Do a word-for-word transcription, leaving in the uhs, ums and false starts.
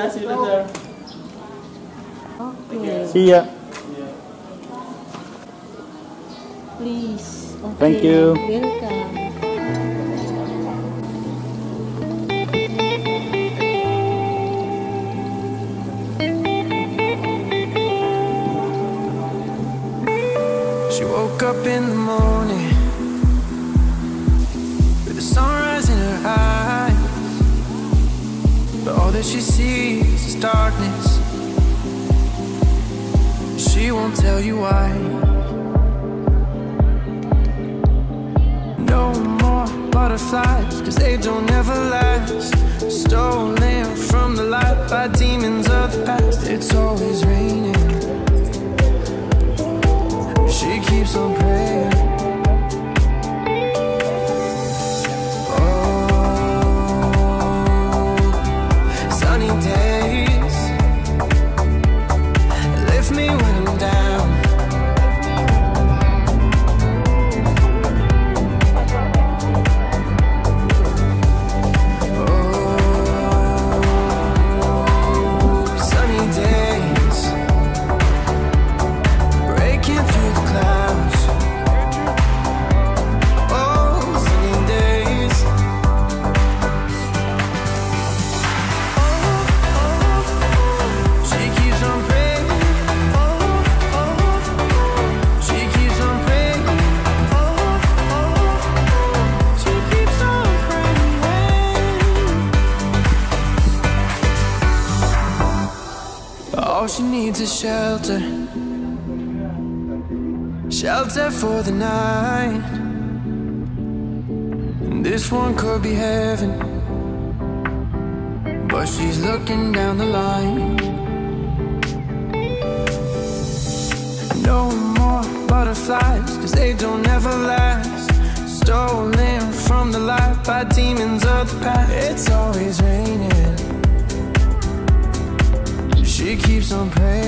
Yeah, see you later. Okay. See ya. Please. Okay. Thank you. Welcome. She woke up in the morning with the sunrise in her eyes, but all that she sees is darkness. She won't tell you why. No more butterflies, cause they don't ever last. Stolen from the light by demons of the past. It's always raining. She keeps on praying. Oh, sunny days lift me when I'm down. Oh, sunny days breaking through the clouds. Oh, sunny days. She keeps on praying. She keeps on praying. She keeps on praying. All she needs is shelter. Shelter for the night. And this one could be heaven, but she's looking down the line. No more butterflies, cause they don't ever last. Stolen from the light by demons of the past. It's always raining. She keeps on praying.